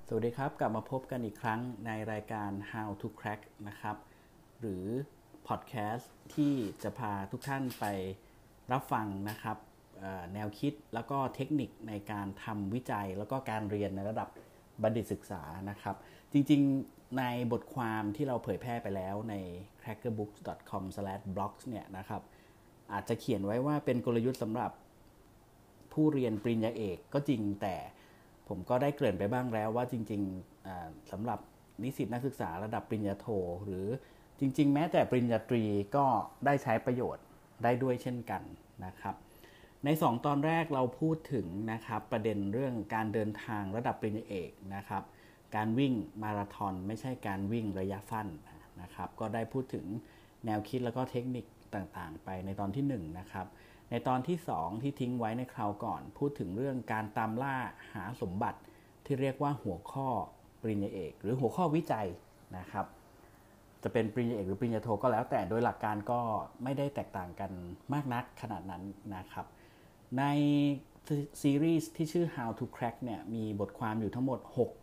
สวัสดีครับกลับมาพบกันอีกครั้งในรายการ How to Crack นะครับหรือพอดแคสต์ที่จะพาทุกท่านไปรับฟังนะครับแนวคิดแล้วก็เทคนิคในการทำวิจัยแล้วก็การเรียนในระดับบัณฑิตศึกษานะครับจริงๆในบทความที่เราเผยแพร่ไปแล้วใน crackerbooks.com/blogs เนี่ยนะครับอาจจะเขียนไว้ว่าเป็นกลยุทธ์สำหรับผู้เรียนปริญญาเอกก็จริงแต่ผมก็ได้เกริ่นไปบ้างแล้วว่าจริงๆสำหรับนิสิตนักศึกษาระดับปริญญาโทหรือจริงๆแม้แต่ปริญญาตรีก็ได้ใช้ประโยชน์ได้ด้วยเช่นกันนะครับใน2ตอนแรกเราพูดถึงนะครับประเด็นเรื่องการเดินทางระดับปริญญาเอกนะครับการวิ่งมาราธอนไม่ใช่การวิ่งระยะสั้นนะครับก็ได้พูดถึงแนวคิดแล้วก็เทคนิคต่างๆไปในตอนที่1นะครับในตอนที่2ที่ทิ้งไว้ในคราวก่อนพูดถึงเรื่องการตามล่าหาสมบัติที่เรียกว่าหัวข้อปริญญาเอกหรือหัวข้อวิจัยนะครับจะเป็นปริญญาเอกหรือปริญญาโทก็แล้วแต่โดยหลักการก็ไม่ได้แตกต่างกันมากนักขนาดนั้นนะครับในซีรีส์ที่ชื่อ How to Crack เนี่ยมีบทความอยู่ทั้งหมด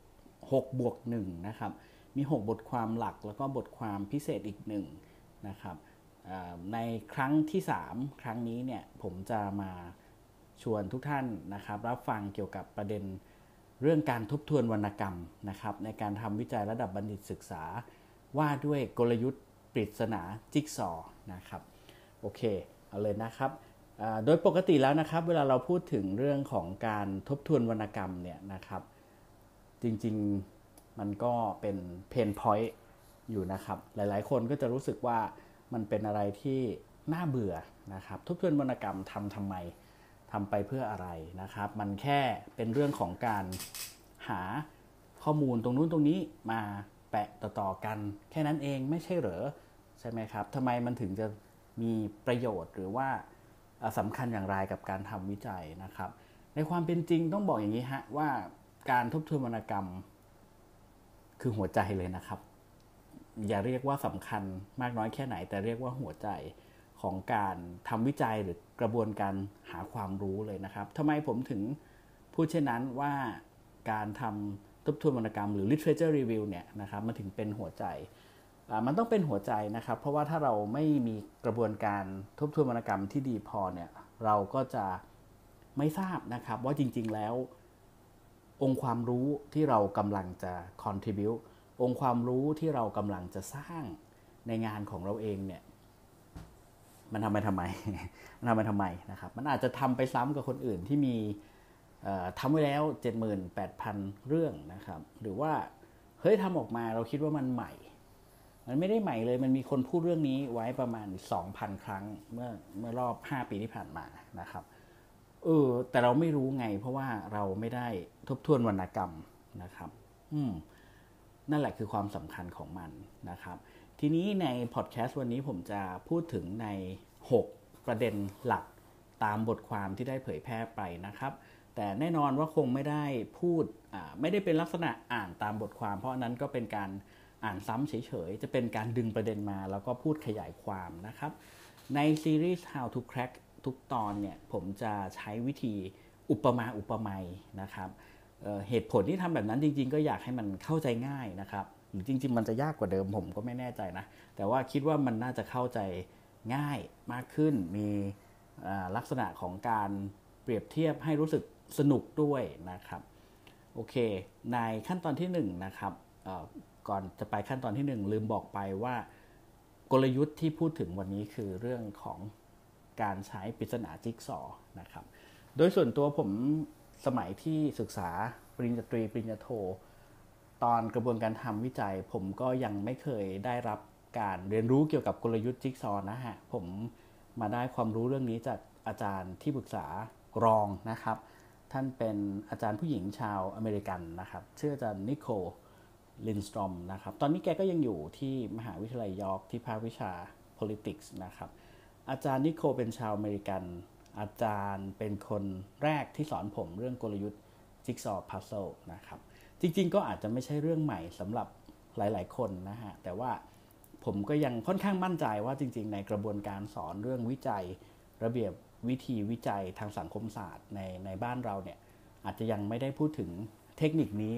6+1นะครับมี6บทความหลักแล้วก็บทความพิเศษอีก1นะครับในครั้งที่3ครั้งนี้เนี่ยผมจะมาชวนทุกท่านนะครับรับฟังเกี่ยวกับประเด็นเรื่องการทบทวนวรรณกรรมนะครับในการทำวิจัยระดับบัณฑิตศึกษาว่าด้วยกลยุทธ์ปริศนาจิ๊กซอว์นะครับโอเคเอาเลยนะครับโดยปกติแล้วนะครับเวลาเราพูดถึงเรื่องของการทบทวนวรรณกรรมเนี่ยนะครับจริงๆมันก็เป็นเพนพอยต์อยู่นะครับหลายๆคนก็จะรู้สึกว่ามันเป็นอะไรที่น่าเบื่อนะครับทบทวนวรรณกรรมทำไมทำไปเพื่ออะไรนะครับมันแค่เป็นเรื่องของการหาข้อมูลตรงนู้นตรงนี้มาแปะต่อๆกันแค่นั้นเองไม่ใช่เหรอใช่ไหมครับทำไมมันถึงจะมีประโยชน์หรือว่าสำคัญอย่างไรกับการทำวิจัยนะครับในความเป็นจริงต้องบอกอย่างนี้ฮะว่าการทบทวนวรรณกรรมคือหัวใจเลยนะครับอย่าเรียกว่าสำคัญมากน้อยแค่ไหนแต่เรียกว่าหัวใจของการทำวิจัยหรือกระบวนการหาความรู้เลยนะครับทำไมผมถึงพูดเช่นนั้นว่าการทำทบทวนวรรณกรรมหรือ literature review เนี่ยนะครับมันถึงเป็นหัวใจมันต้องเป็นหัวใจนะครับเพราะว่าถ้าเราไม่มีกระบวนการทบทวนวรรณกรรมที่ดีพอเนี่ยเราก็จะไม่ทราบนะครับว่าจริงๆแล้วองค์ความรู้ที่เรากำลังจะ contribute องค์ความรู้ที่เรากำลังจะสร้างในงานของเราเองเนี่ยมันทำไปทำไม มันทำไปทำไมนะครับมันอาจจะทำไปซ้ำกับคนอื่นที่มีทำไว้แล้ว 78,000 เรื่องนะครับหรือว่าเฮ้ยทำออกมาเราคิดว่ามันใหม่มันไม่ได้ใหม่เลยมันมีคนพูดเรื่องนี้ไว้ประมาณ 2,000 ครั้งเมื่อรอบ5ปีที่ผ่านมานะครับแต่เราไม่รู้ไงเพราะว่าเราไม่ได้ทบทวนวรรณกรรมนะครับนั่นแหละคือความสำคัญของมันนะครับทีนี้ในพอดแคสต์วันนี้ผมจะพูดถึงใน6ประเด็นหลักตามบทความที่ได้เผยแพร่ไปนะครับแต่แน่นอนว่าคงไม่ได้พูดไม่ได้เป็นลักษณะอ่านตามบทความเพราะนั้นก็เป็นการอ่านซ้ำเฉยๆจะเป็นการดึงประเด็นมาแล้วก็พูดขยายความนะครับในซีรีส์ How to Crack ทุกตอนเนี่ยผมจะใช้วิธีอุปมาอุปไมยนะครับเหตุผลที่ทำแบบนั้นจริงๆก็อยากให้มันเข้าใจง่ายนะครับหรือจริงๆมันจะยากกว่าเดิมผมก็ไม่แน่ใจนะแต่ว่าคิดว่ามันน่าจะเข้าใจง่ายมากขึ้นมีลักษณะของการเปรียบเทียบให้รู้สึกสนุกด้วยนะครับโอเคในขั้นตอนที่1นะครับก่อนจะไปขั้นตอนที่1ลืมบอกไปว่ากลยุทธ์ที่พูดถึงวันนี้คือเรื่องของการใช้ปริศนาจิ๊กซอว์นะครับโดยส่วนตัวผมสมัยที่ศึกษาปริญญาตรีปริญญาโทตอนกระบวนการทำวิจัยผมก็ยังไม่เคยได้รับการเรียนรู้เกี่ยวกับกลยุทธ์จิ๊กซอว์นะฮะผมมาได้ความรู้เรื่องนี้จากอาจารย์ที่ปรึกษารองนะครับท่านเป็นอาจารย์ผู้หญิงชาวอเมริกันนะครับชื่ออาจารย์นิโคลลินสตรอมนะครับตอนนี้แกก็ยังอยู่ที่มหาวิทยาลัยยอร์กที่ภาควิชา politics นะครับอาจารย์นิโคลเป็นชาวอเมริกันอาจารย์เป็นคนแรกที่สอนผมเรื่องกลยุทธ์จิ๊กซอว์พัซเซิลนะครับจริงๆก็อาจจะไม่ใช่เรื่องใหม่สำหรับหลายๆคนนะฮะแต่ว่าผมก็ยังค่อนข้างมั่นใจว่าจริงๆในกระบวนการสอนเรื่องวิจัยระเบียบวิธีวิจัยทางสังคมศาสตร์ในบ้านเราเนี่ยอาจจะยังไม่ได้พูดถึงเทคนิคนี้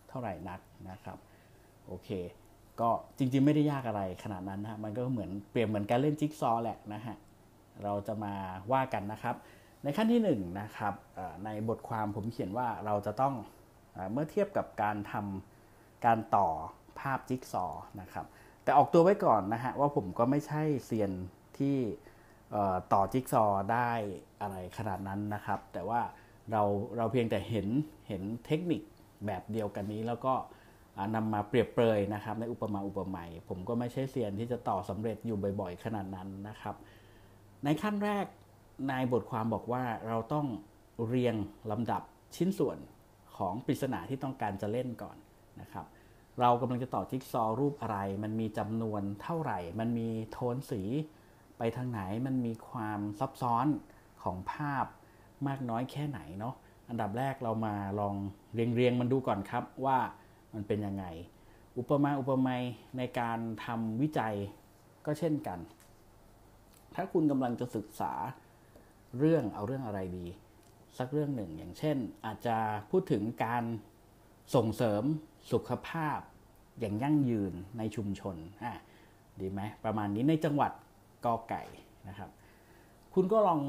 เท่าไหร่นักนะครับโอเคก็จริงๆไม่ได้ยากอะไรขนาดนั้นนะมันก็เหมือนเปรียบเหมือนการเล่นจิ๊กซอว์แหละนะฮะเราจะมาว่ากันนะครับในขั้นที่1นะครับในบทความผมเขียนว่าเราจะต้องเมื่อเทียบกับการทำการต่อภาพจิ๊กซอว์นะครับแต่ออกตัวไว้ก่อนนะฮะว่าผมก็ไม่ใช่เซียนที่ต่อจิ๊กซอว์ได้อะไรขนาดนั้นนะครับแต่ว่าเราเพียงแต่เห็นเทคนิคแบบเดียวกันนี้แล้วก็นำมาเปรียบเปรยนะครับในอุปมาอุปไมยผมก็ไม่ใช่เซียนที่จะต่อสำเร็จอยู่บ่อยๆขนาดนั้นนะครับในขั้นแรกในบทความบอกว่าเราต้องเรียงลำดับชิ้นส่วนของปริศนาที่ต้องการจะเล่นก่อนนะครับเรากำลังจะต่อจิ๊กซอว์รูปอะไรมันมีจำนวนเท่าไหร่มันมีโทนสีไปทางไหนมันมีความซับซ้อนของภาพมากน้อยแค่ไหนเนาะอันดับแรกเรามาลองเรียงมันดูก่อนครับว่ามันเป็นยังไงอุปมาอุปไมยในการทำวิจัยก็เช่นกันถ้าคุณกำลังจะศึกษาเอาเรื่องอะไรดีสักเรื่องหนึ่งอย่างเช่นอาจจะพูดถึงการส่งเสริมสุขภาพอย่างยั่งยืนในชุมชนดีไหมประมาณนี้ในจังหวัดกอไก่นะครับคุณก็ลอง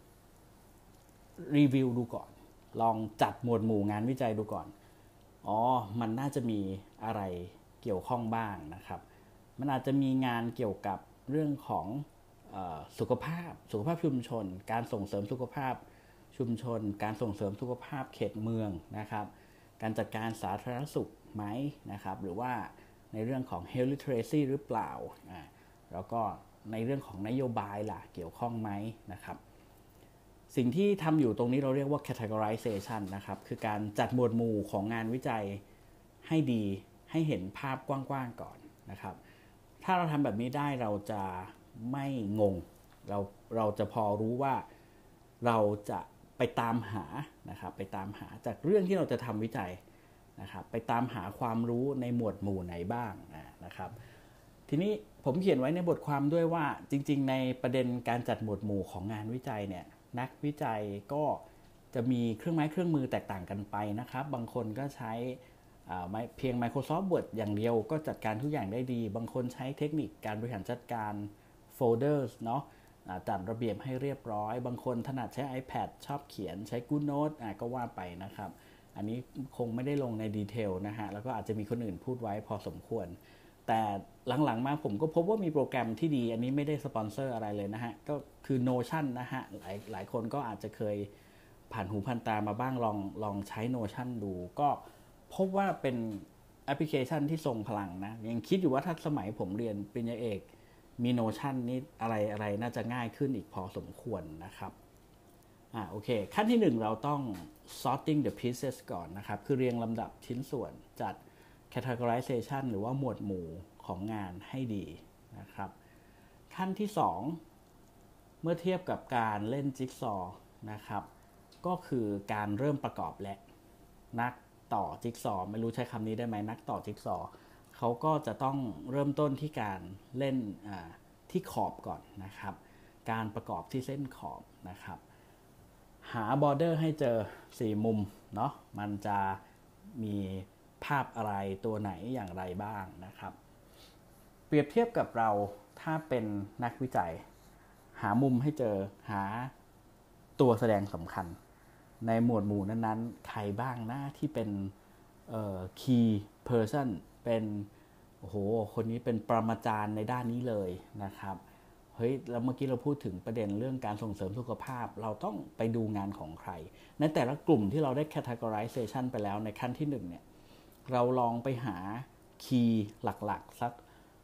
รีวิวดูก่อนลองจัดหมวดหมู่งานวิจัยดูก่อนมันน่าจะมีอะไรเกี่ยวข้องบ้างนะครับมันอาจจะมีงานเกี่ยวกับเรื่องของสุขภาพชุมชนการส่งเสริมสุขภาพชุมชนการส่งเสริมสุขภาพเขตเมืองนะครับการจัดการสาธารณสุขไหมนะครับหรือว่าในเรื่องของ health literacy หรือเปล่าแล้วก็ในเรื่องของนโยบายล่ะเกี่ยวข้องไหมนะครับสิ่งที่ทำอยู่ตรงนี้เราเรียกว่า categorization นะครับคือการจัดหมวดหมู่ของงานวิจัยให้ดีให้เห็นภาพกว้างๆก่อนนะครับถ้าเราทำแบบนี้ได้เราจะไม่งงเราจะพอรู้ว่าเราจะไปตามหานะครับไปตามหาจากเรื่องที่เราจะทำวิจัยนะครับไปตามหาความรู้ในหมวดหมู่ไหนบ้างนะครับทีนี้ผมเขียนไว้ในบทความด้วยว่าจริงๆในประเด็นการจัดหมวดหมู่ของงานวิจัยเนี่ยนักวิจัยก็จะมีเครื่องไม้เครื่องมือแตกต่างกันไปนะครับบางคนก็ใช้เพียง Microsoft Word อย่างเดียวก็จัดการทุกอย่างได้ดีบางคนใช้เทคนิคการบริหารจัดการโฟลเดอร์เนาะจัดระเบียบให้เรียบร้อยบางคนถนัดใช้ iPad ชอบเขียนใช้ GoodNote ก็ว่าไปนะครับอันนี้คงไม่ได้ลงในดีเทลนะฮะแล้วก็อาจจะมีคนอื่นพูดไว้พอสมควรแต่หลังๆมาผมก็พบว่ามีโปรแกรมที่ดีอันนี้ไม่ได้สปอนเซอร์อะไรเลยนะฮะก็คือ Notion นะฮะหลายคนก็อาจจะเคยผ่านหูผ่านตามาบ้างลองใช้ Notion ดูก็พบว่าเป็นแอปพลิเคชันที่ทรงพลังนะยังคิดอยู่ว่าถ้าสมัยผมเรียนปริญญาเอกมี Notion นี่อะไรน่าจะง่ายขึ้นอีกพอสมควรนะครับโอเคขั้นที่1เราต้อง sorting the pieces ก่อนนะครับคือเรียงลำดับชิ้นส่วนจัด categorization หรือว่าหมวดหมู่ของงานให้ดีนะครับขั้นที่2เมื่อเทียบกับการเล่นจิ๊กซอว์นะครับก็คือการเริ่มประกอบและนักต่อจิ๊กซอว์ไม่รู้ใช้คำนี้ได้ไหมนักต่อจิ๊กซอว์เขาก็จะต้องเริ่มต้นที่การเล่นที่ขอบก่อนนะครับการประกอบที่เส้นขอบนะครับหาบอร์เดอร์ให้เจอ4มุมเนาะมันจะมีภาพอะไรตัวไหนอย่างไรบ้างนะครับเปรียบเทียบกับเราถ้าเป็นนักวิจัยหามุมให้เจอหาตัวแสดงสำคัญในหมวดหมู่นั้นๆใครบ้างนะที่เป็นkey person เป็นคนนี้เป็นปรมาจารย์ในด้านนี้เลยนะครับแล้วเมื่อกี้เราพูดถึงประเด็นเรื่องการส่งเสริมสุขภาพเราต้องไปดูงานของใครในแต่ละกลุ่มที่เราได้ categorization ไปแล้วในขั้นที่1เนี่ยเราลองไปหา key หลักๆสัก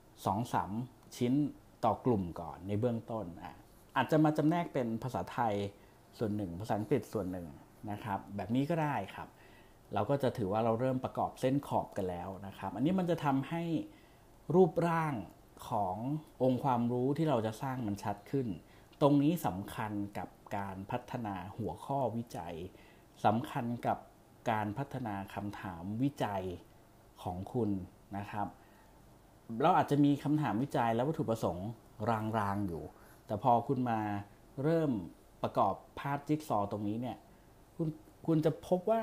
2-3 ชิ้นต่อกลุ่มก่อนในเบื้องต้นอาจจะมาจำแนกเป็นภาษาไทยส่วนหนึ่งภาษาอังกฤษส่วนหนึ่งนะครับแบบนี้ก็ได้ครับเราก็จะถือว่าเราเริ่มประกอบเส้นขอบกันแล้วนะครับอันนี้มันจะทำให้รูปร่างขององค์ความรู้ที่เราจะสร้างมันชัดขึ้นตรงนี้สำคัญกับการพัฒนาหัวข้อวิจัยสำคัญกับการพัฒนาคำถามวิจัยของคุณนะครับเราอาจจะมีคำถามวิจัยและวัตถุประสงค์รางๆอยู่แต่พอคุณมาเริ่มประกอบภาพจิ๊กซอว์ตรงนี้เนี่ยคุณจะพบว่า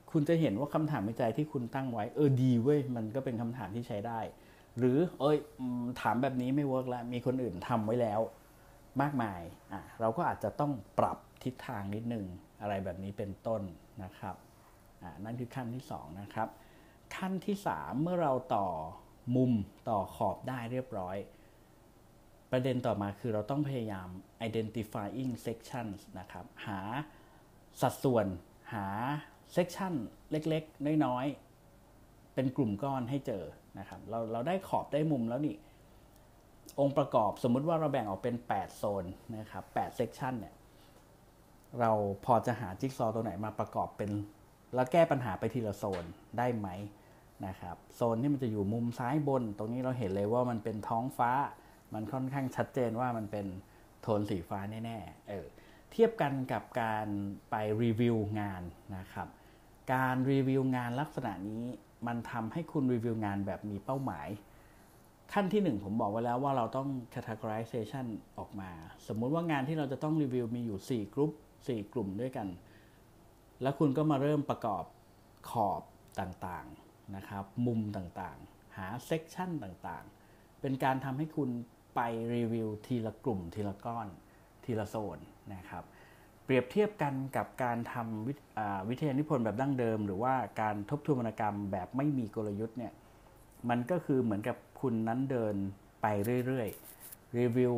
คุณจะเห็นว่าคำถามวิจัยที่คุณตั้งไว้ดีเว้ยมันก็เป็นคำถามที่ใช้ได้หรือถามแบบนี้ไม่เวิร์กแล้วมีคนอื่นทำไว้แล้วมากมายเราก็อาจจะต้องปรับทิศทางนิดนึงอะไรแบบนี้เป็นต้นนะครับนั่นคือขั้นที่2นะครับขั้นที่3เมื่อเราต่อมุมต่อขอบได้เรียบร้อยประเด็นต่อมาคือเราต้องพยายาม identifying sections นะครับหาสัดส่วนหา section เล็กๆน้อยๆเป็นกลุ่มก้อนให้เจอนะครับเราได้ขอบได้มุมแล้วนี่องค์ประกอบสมมุติว่าเราแบ่งออกเป็น8โซนนะครับ8 section เนี่ยเราพอจะหาจิ๊กซอว์ตัวไหนมาประกอบเป็นแล้วแก้ปัญหาไปทีละโซนได้ไหมนะครับโซนที่มันจะอยู่มุมซ้ายบนตรงนี้เราเห็นเลยว่ามันเป็นท้องฟ้ามันค่อนข้างชัดเจนว่ามันเป็นโทนสีฟ้าแน่ๆเทียบกันกับการไปรีวิวงานนะครับการรีวิวงานลักษณะนี้มันทำให้คุณรีวิวงานแบบมีเป้าหมายขั้นที่1ผมบอกไว้แล้วว่าเราต้อง categorization ออกมาสมมุติว่างานที่เราจะต้องรีวิวมีอยู่4กลุ่มด้วยกันแล้วคุณก็มาเริ่มประกอบขอบต่างๆนะครับมุมต่างๆหาเซกชันต่างๆเป็นการทำให้คุณไปรีวิวทีละกลุ่มทีละก้อนทีละโซนนะครับเปรียบเทียบกันกับการทำวิทยานิพนธ์แบบดั้งเดิมหรือว่าการทบทวนวรรณกรรมแบบไม่มีกลยุทธ์เนี่ยมันก็คือเหมือนกับคุณนั้นเดินไปเรื่อยๆรีวิว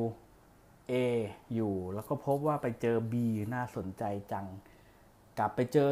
A อยู่แล้วก็พบว่าไปเจอ B น่าสนใจจังกลับไปเจอ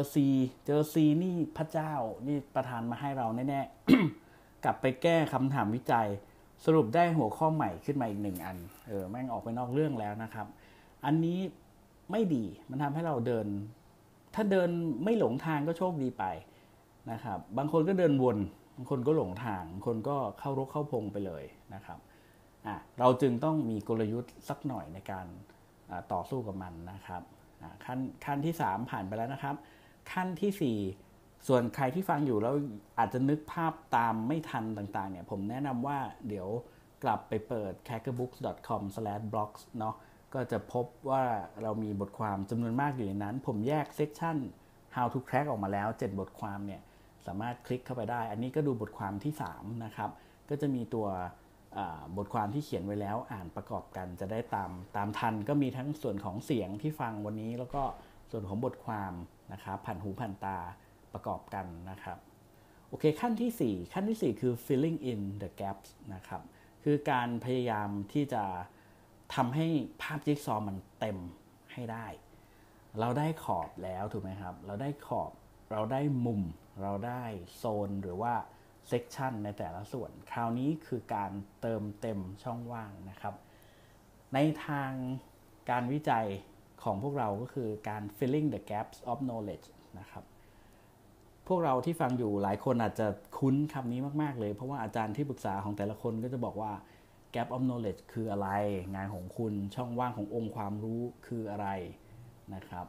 C นี่พระเจ้านี่ประทานมาให้เราแน่ๆ กลับไปแก้คำถามวิจัยสรุปได้หัวข้อใหม่ขึ้นมาอีก1อันแม่งออกไปนอกเรื่องแล้วนะครับอันนี้ไม่ดีมันทำให้เราเดินถ้าเดินไม่หลงทางก็โชคดีไปนะครับบางคนก็เดินวนบางคนก็หลงทางบางคนก็เข้ารกเข้าพงไปเลยนะครับเราจึงต้องมีกลยุทธ์สักหน่อยในการต่อสู้กับมันนะครับขั้นที่3ผ่านไปแล้วนะครับขั้นที่4ส่วนใครที่ฟังอยู่แล้วอาจจะนึกภาพตามไม่ทันต่างๆเนี่ยผมแนะนำว่าเดี๋ยวกลับไปเปิด crackerbooks.com/blogs เนาะก็จะพบว่าเรามีบทความจำนวนมากอยู่ในนั้นผมแยกเซกชัน how to crack ออกมาแล้ว7บทความเนี่ยสามารถคลิกเข้าไปได้อันนี้ก็ดูบทความที่3นะครับก็จะมีตัวบทความที่เขียนไว้แล้วอ่านประกอบกันจะได้ตามทันก็มีทั้งส่วนของเสียงที่ฟังวันนี้แล้วก็ส่วนของบทความนะครับผ่านหูผ่านตาประกอบกันนะครับโอเคขั้นที่4คือ filling in the gaps นะครับคือการพยายามที่จะทำให้ภาพจิ๊กซอว์มันเต็มให้ได้เราได้ขอบแล้วถูกไหมครับเราได้ขอบเราได้มุมเราได้โซนหรือว่าเซกชันในแต่ละส่วนคราวนี้คือการเติมเต็มช่องว่างนะครับในทางการวิจัยของพวกเราก็คือการ filling the gaps of knowledge นะครับพวกเราที่ฟังอยู่หลายคนอาจจะคุ้นคำนี้มากๆเลยเพราะว่าอาจารย์ที่ปรึกษาของแต่ละคนก็จะบอกว่า gap of knowledge คืออะไรงานของคุณช่องว่างขององค์ความรู้คืออะไรนะครับ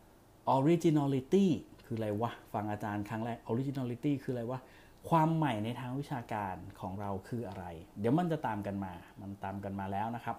originality คืออะไรวะฟังอาจารย์ครั้งแรก originality คืออะไรวะความใหม่ในทางวิชาการของเราคืออะไรเดี๋ยวมันจะตามกันมาแล้วนะครับ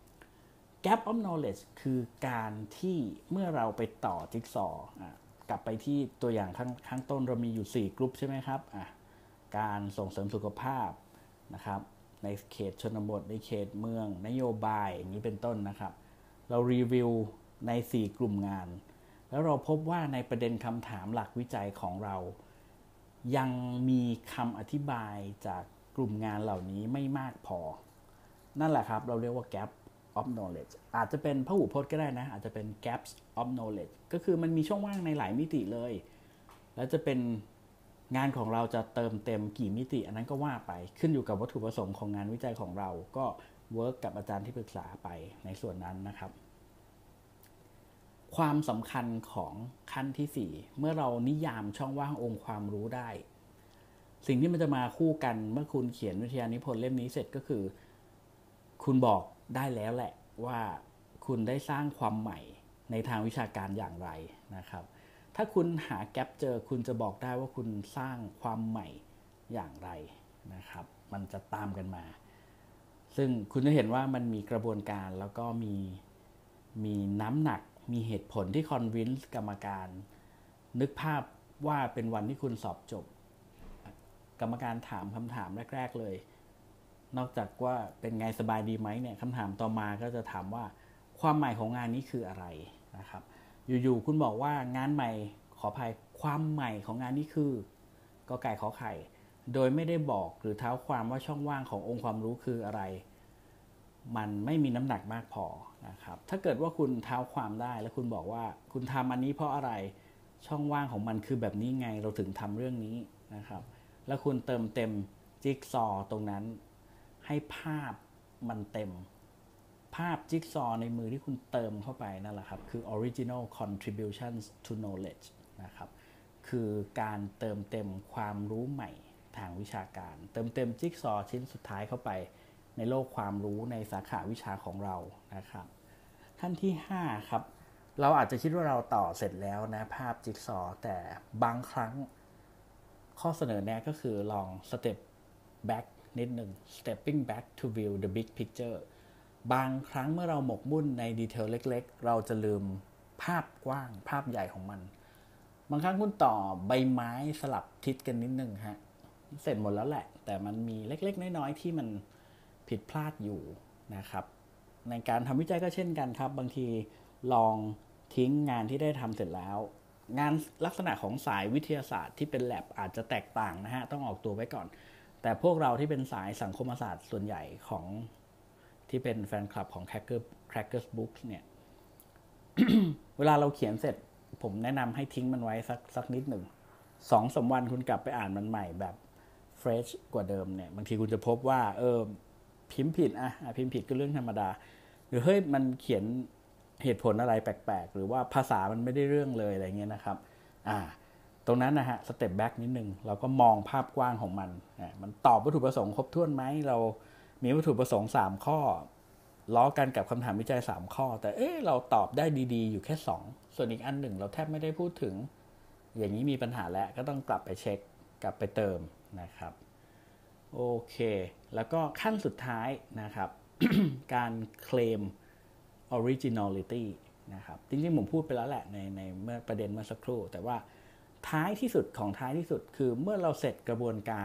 gap of knowledge คือการที่เมื่อเราไปต่อจิ๊กซอว์กลับไปที่ตัวอย่างข้างต้นเรามีอยู่4กลุ่มใช่ไหมครับการส่งเสริมสุขภาพนะครับในเขตชนบทในเขตเมืองนโยบายอย่างนี้เป็นต้นนะครับเรารีวิวใน4กลุ่มงานแล้วเราพบว่าในประเด็นคำถามหลักวิจัยของเรายังมีคำอธิบายจากกลุ่มงานเหล่านี้ไม่มากพอนั่นแหละครับเราเรียกว่า gap of knowledge อาจจะเป็นพหูพจน์ก็ได้นะอาจจะเป็น gaps of knowledge ก็คือมันมีช่องว่างในหลายมิติเลยแล้วจะเป็นงานของเราจะเติมเต็มกี่มิติอันนั้นก็ว่าไปขึ้นอยู่กับวัตถุประสงค์ของงานวิจัยของเราก็เวิร์กกับอาจารย์ที่ปรึกษาไปในส่วนนั้นนะครับความสำคัญของขั้นที่4เมื่อเรานิยามช่องว่างองค์ความรู้ได้สิ่งที่มันจะมาคู่กันเมื่อคุณเขียนวิทยานิพนธ์เล่มนี้เสร็จก็คือคุณบอกได้แล้วแหละว่าคุณได้สร้างความใหม่ในทางวิชาการอย่างไรนะครับถ้าคุณหาแกปเจอคุณจะบอกได้ว่าคุณสร้างความใหม่อย่างไรนะครับมันจะตามกันมาซึ่งคุณจะเห็นว่ามันมีกระบวนการแล้วก็มีน้ำหนักมีเหตุผลที่คอนวินส์กรรมการนึกภาพว่าเป็นวันที่คุณสอบจบกรรมการถามคำถามแรกๆเลยนอกจากว่าเป็นไงสบายดีไหมเนี่ยคำถามต่อมาก็จะถามว่าความหมายของงานนี้คืออะไรนะครับอยู่ๆคุณบอกว่างานใหม่ขออภัยความใหม่ของงานนี้คือกอไก่ขอไข่โดยไม่ได้บอกหรือเท้าความว่าช่องว่างขององค์ความรู้คืออะไรมันไม่มีน้ำหนักมากพอนะครับถ้าเกิดว่าคุณเท้าความได้แล้วคุณบอกว่าคุณทำอันนี้เพราะอะไรช่องว่างของมันคือแบบนี้ไงเราถึงทำเรื่องนี้นะครับแล้วคุณเติมเต็มจิ๊กซอว์ตรงนั้นให้ภาพมันเต็มภาพจิ๊กซอว์ในมือที่คุณเติมเข้าไปนั่นแหละครับคือ original contributions to knowledge นะครับคือการเติมเต็มความรู้ใหม่ทางวิชาการเติมเต็มจิ๊กซอว์ชิ้นสุดท้ายเข้าไปในโลกความรู้ในสาขาวิชาของเรานะครับขั้นที่5ครับเราอาจจะคิดว่าเราต่อเสร็จแล้วนะภาพจิ๊กซอว์แต่บางครั้งข้อเสนอแนะก็คือลอง step back นิดหนึ่ง stepping back to view the big picture บางครั้งเมื่อเราหมกมุ่นในดีเทลเล็กๆเราจะลืมภาพกว้างภาพใหญ่ของมันบางครั้งคุณต่อใบไม้สลับทิศกันนิดนึงฮะเสร็จหมดแล้วแหละแต่มันมีเล็กๆน้อยๆที่มันผิดพลาดอยู่นะครับในการทำวิจัยก็เช่นกันครับบางทีลองทิ้งงานที่ได้ทำเสร็จแล้วงานลักษณะของสายวิทยาศาสตร์ที่เป็นแลบอาจจะแตกต่างนะฮะต้องออกตัวไว้ก่อนแต่พวกเราที่เป็นสายสังคมศาสตร์ส่วนใหญ่ของที่เป็นแฟนคลับของ Crackers Books เนี่ย เวลาเราเขียนเสร็จผมแนะนำให้ทิ้งมันไว้สักนิดหนึ่ง2-3 วันคุณกลับไปอ่านมันใหม่แบบเฟรชกว่าเดิมเนี่ยบางทีคุณจะพบว่าพิมพ์ผิดพิมพ์ผิดก็เรื่องธรรมดาหรือเฮ้ยมันเขียนเหตุผลอะไรแปลกๆหรือว่าภาษามันไม่ได้เรื่องเลยอะไรเงี้ยนะครับตรงนั้นนะฮะสเต็ปแบ็กนิดนึงเราก็มองภาพกว้างของมันตอบวัตถุประสงค์ครบถ้วนไหมเรามีวัตถุประสงค์3ข้อล้อกันกับคำถามวิจัย3ข้อแต่เราตอบได้ดีๆอยู่แค่2ส่วนอีกอันหนึ่งเราแทบไม่ได้พูดถึงอย่างนี้มีปัญหาแล้วก็ต้องกลับไปเช็คกลับไปเติมนะครับโอเคแล้วก็ขั้นสุดท้ายนะครับ การเคลม originality นะครับจริงๆผมพูดไปแล้วแหละในเมื่อประเด็นเมื่อสักครู่แต่ว่าท้ายที่สุดของท้ายที่สุดคือเมื่อเราเสร็จกระบวนการ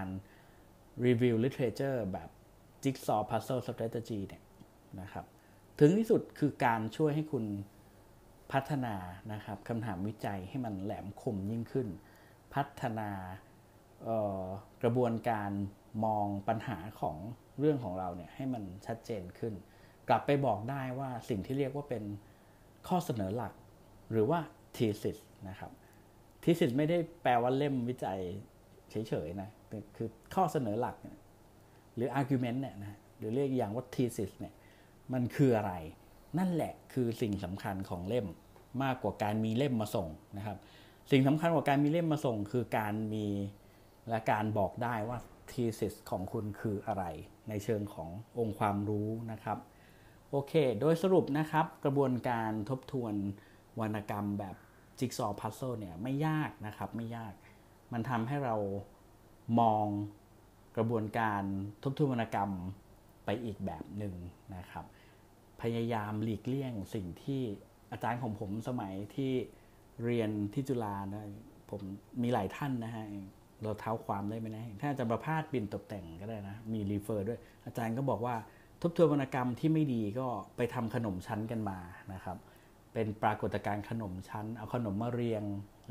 review literature แบบ jigsaw puzzle strategy เนี่ยนะครับถึงที่สุดคือการช่วยให้คุณพัฒนานะครับคำถามวิจัยให้มันแหลมคมยิ่งขึ้นพัฒนากระบวนการมองปัญหาของเรื่องของเราเนี่ยให้มันชัดเจนขึ้นกลับไปบอกได้ว่าสิ่งที่เรียกว่าเป็นข้อเสนอหลักหรือว่า thesis นะครับ thesis ไม่ได้แปลว่าเล่มวิจัยเฉยๆนะคือข้อเสนอหลักหรือ argument เนี่ยนะหรือเรียกอย่างว่า thesis เนี่ยมันคืออะไรนั่นแหละคือสิ่งสำคัญของเล่มมากกว่าการมีเล่มมาส่งนะครับสิ่งสำคัญกว่าการมีเล่มมาส่งคือการมีและการบอกได้ว่า thesis ของคุณคืออะไรในเชิงขององค์ความรู้นะครับโอเคโดยสรุปนะครับกระบวนการทบทวนวรรณกรรมแบบจิ๊กซอว์พัซเซิลเนี่ยไม่ยากนะครับไม่ยากมันทำให้เรามองกระบวนการทบทวนวรรณกรรมไปอีกแบบหนึ่งนะครับพยายามหลีกเลี่ยงสิ่งที่อาจารย์ของผมสมัยที่เรียนที่จุฬานะผมมีหลายท่านนะฮะเราเท้าความได้ไหมนะถ้าอาจารย์ประภาสปิ่นตกแต่งก็ได้นะมีรีเฟอร์ด้วยอาจารย์ก็บอกว่าทบทวนวรรณกรรมที่ไม่ดีก็ไปทำขนมชั้นกันมานะครับเป็นปรากฏการณ์ขนมชั้นเอาขนมมาเรียง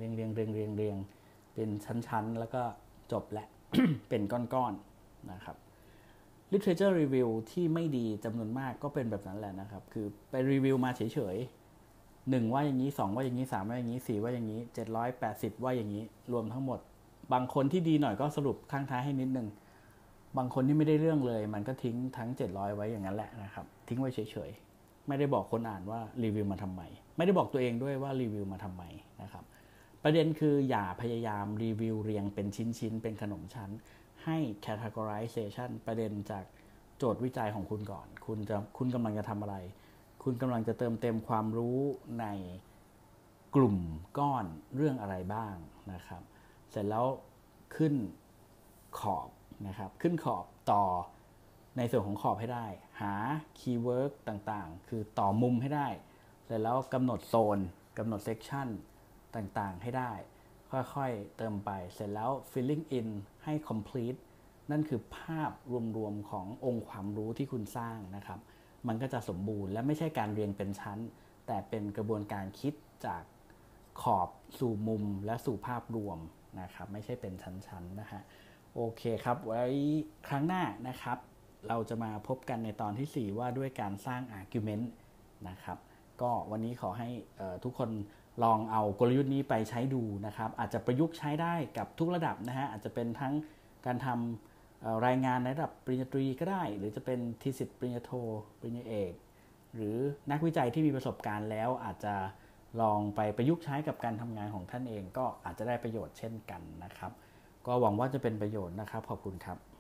เป็นชั้นๆแล้วก็จบแหละ เป็นก้อนๆนะครับ literature review ที่ไม่ดีจำนวนมากก็เป็นแบบนั้นแหละนะครับคือไปรีวิวมาเฉยๆ1ว่าอย่างนี้2ว่าอย่างนี้3ว่าอย่างนี้4ว่าอย่างนี้780ว่าอย่างนี้รวมทั้งหมดบางคนที่ดีหน่อยก็สรุปข้างท้ายให้นิดนึงบางคนที่ไม่ได้เรื่องเลยมันก็ทิ้งทั้ง700ไว้อย่างนั้นแหละนะครับทิ้งไว้เฉยๆไม่ได้บอกคนอ่านว่ารีวิวมาทำไมไม่ได้บอกตัวเองด้วยว่ารีวิวมาทำไมนะครับประเด็นคืออย่าพยายามรีวิวเรียงเป็นชิ้นๆเป็นขนมชั้นให้ categorization ประเด็นจากโจทย์วิจัยของคุณก่อนคุณกำลังจะทำอะไรคุณกำลังจะเติมเต็มความรู้ในกลุ่มก้อนเรื่องอะไรบ้างนะครับเสร็จแล้วขึ้นขอบนะครับขึ้นขอบต่อในส่วนของขอบให้ได้หาคีย์เวิร์ดต่างๆคือต่อมุมให้ได้เสร็จแล้วกำหนดโซนกำหนดเซกชันต่างๆให้ได้คค่อยๆเติมไปเสร็จแล้ว filling in ให้ complete นั่นคือภาพรวมๆขององค์ความรู้ที่คุณสร้างนะครับมันก็จะสมบูรณ์และไม่ใช่การเรียงเป็นชั้นแต่เป็นกระบวนการคิดจากขอบสู่มุมและสู่ภาพรวมนะครับไม่ใช่เป็นชั้นๆนะฮะโอเคครับไว้ครั้งหน้านะครับเราจะมาพบกันในตอนที่ 4ว่าด้วยการสร้าง argument นะครับก็วันนี้ขอให้ทุกคนลองเอากลยุทธ์นี้ไปใช้ดูนะครับอาจจะประยุกต์ใช้ได้กับทุกระดับนะฮะอาจจะเป็นทั้งการทำรายงานในระดับปริญญาตรีก็ได้หรือจะเป็นทีสิทธิ์ปริญญาโทปริญญาเอกหรือนักวิจัยที่มีประสบการณ์แล้วอาจจะลองไปประยุกต์ใช้กับการทำงานของท่านเองก็อาจจะได้ประโยชน์เช่นกันนะครับก็หวังว่าจะเป็นประโยชน์นะครับขอบคุณครับ